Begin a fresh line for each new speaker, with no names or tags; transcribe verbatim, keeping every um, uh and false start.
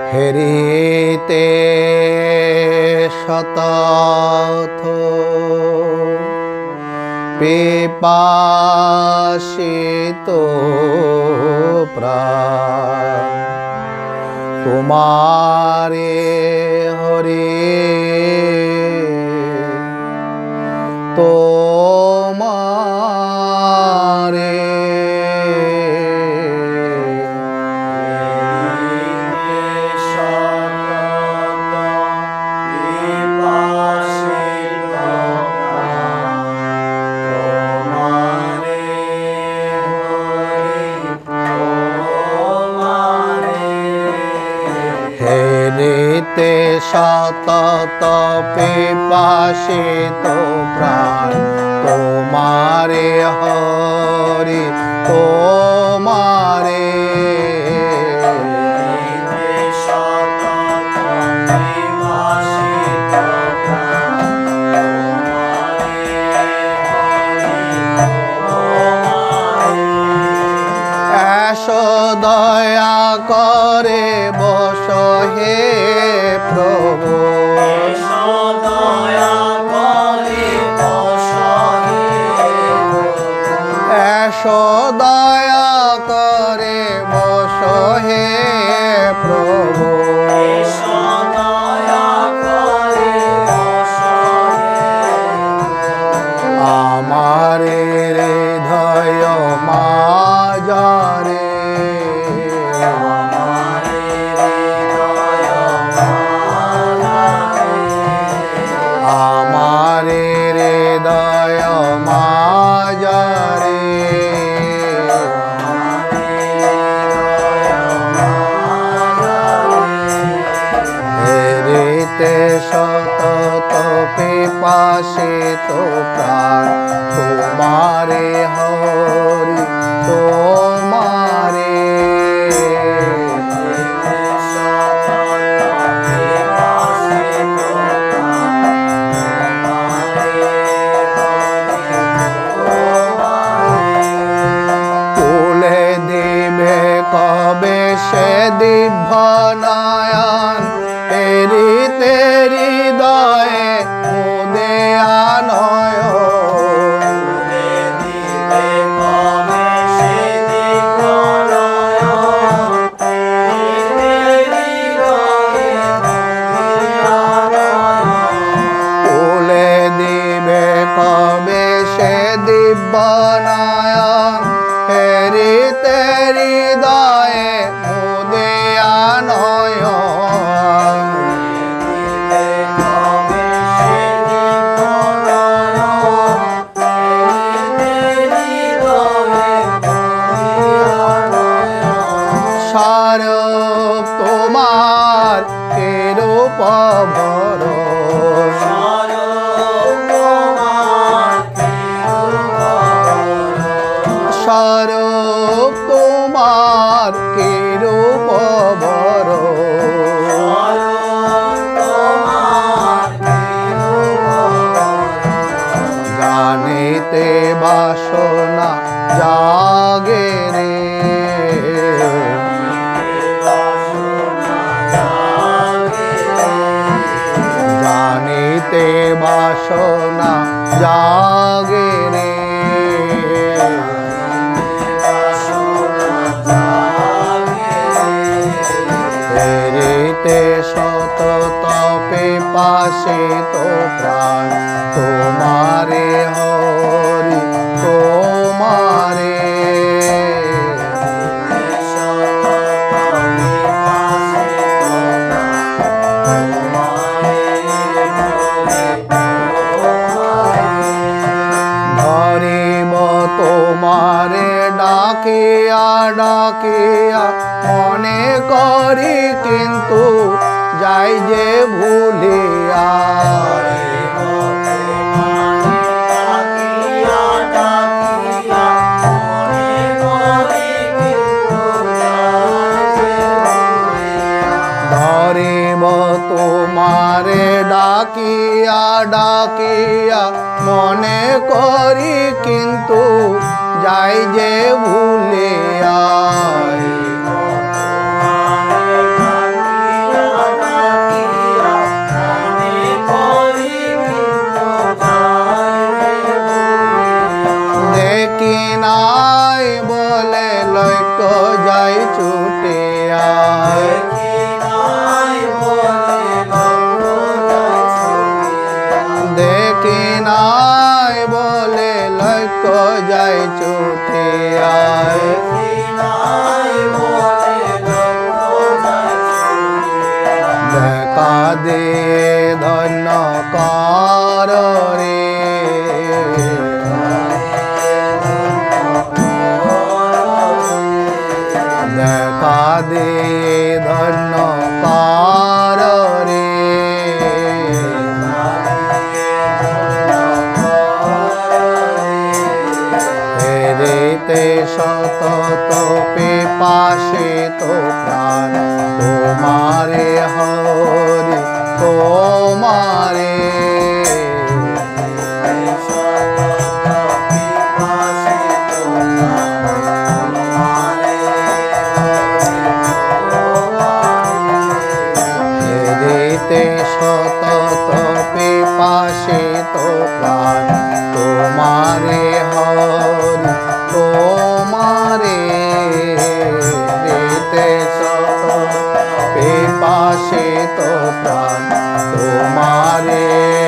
হেরিতে শতথ পিপাসিত প্রাণ তোমারে হরি তোমারে হেরিতে সতত পিপাসিত প্রাণ তোমারে হরি তোমারে এসো দয়া করে বস হে প্রভু
এসো দয়া করে বস হে
এসো দয়া করে বস হে প্রভু
এসো দয়া করে বস
আমার হৃদয় মাঝারে আমার হৃদয় মাঝারে হেরিতে সতত পিপাসিত প্রাণ তোমারে হরি তোমারে তুলে দিবে কবে সে দিব্য নয়ন হেরিতে হৃদয়ে মুদে আনয় তুলে দিবে কবে সে দিব্য নয়ন হেরিতে হৃদয়ে মুদে আনয় স্বরূপ তোমার কিরূপ ভর স্বরূপ তোমার কিরূপ ভর জানিতে বাসনা জাগে রে জানিতে বাসনা জাগে রে হেরিতে সতত পিপাসিত প্রাণ তোমারে হরি তোমারে ধরিব তোমারে ডাকিয়া ডাকিয়া মনে করি কিন্তু যাই যে ভুলিয়া ধরিব তোমারে ডাকিয়া ডাকিয়া মনে করি কিন্তু যাই যে ভুলিয়া দুঃখ যায় ছুটে আয়
নাই বলে দুঃখ যায় ছুটিয়া
দেখা দে ধন্য কর রে দেখা দে ধন্য কর রে হেরিতে সতত পিপাসে তো প্রাণ তোমারে হরি তোমারে হেরিতে সতত পিপাসে তো প্রাণ তোমারে হরি তোমারে হেরিতে সতত পিপাসে তো প্রাণ তোমারে